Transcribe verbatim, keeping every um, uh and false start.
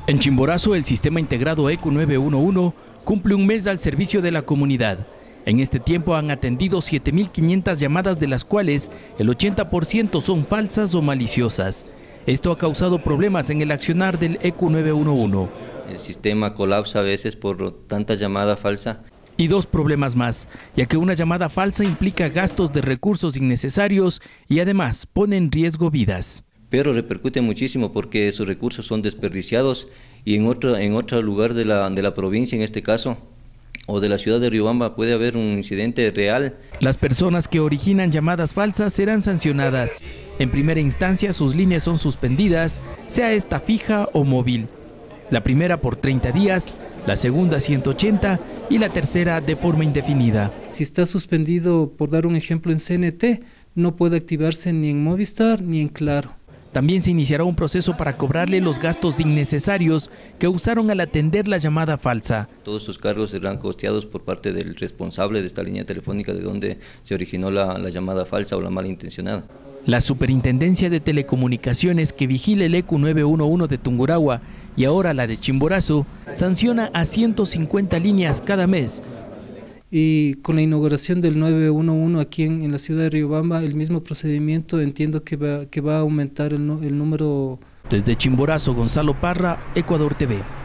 En Chimborazo, el sistema integrado E Q nueve uno uno cumple un mes al servicio de la comunidad. En este tiempo han atendido siete mil quinientas llamadas, de las cuales el ochenta por ciento son falsas o maliciosas. Esto ha causado problemas en el accionar del E Q nueve uno uno. El sistema colapsa a veces por tanta llamada falsa. Y dos problemas más, ya que una llamada falsa implica gastos de recursos innecesarios y además pone en riesgo vidas. Pero repercute muchísimo porque sus recursos son desperdiciados y en otro, en otro lugar de la, de la provincia, en este caso, o de la ciudad de Riobamba, puede haber un incidente real. Las personas que originan llamadas falsas serán sancionadas. En primera instancia, sus líneas son suspendidas, sea esta fija o móvil. La primera por treinta días, la segunda ciento ochenta y la tercera de forma indefinida. Si está suspendido, por dar un ejemplo, en C N T, no puede activarse ni en Movistar ni en Claro. También se iniciará un proceso para cobrarle los gastos innecesarios que usaron al atender la llamada falsa. Todos sus cargos serán costeados por parte del responsable de esta línea telefónica de donde se originó la, la llamada falsa o la malintencionada. La Superintendencia de Telecomunicaciones, que vigila el E Q nueve uno uno de Tungurahua y ahora la de Chimborazo, sanciona a ciento cincuenta líneas cada mes. Y con la inauguración del nueve uno uno aquí en, en la ciudad de Riobamba, el mismo procedimiento entiendo que va, que va a aumentar el, el número. Desde Chimborazo, Gonzalo Parra, Ecuador T V.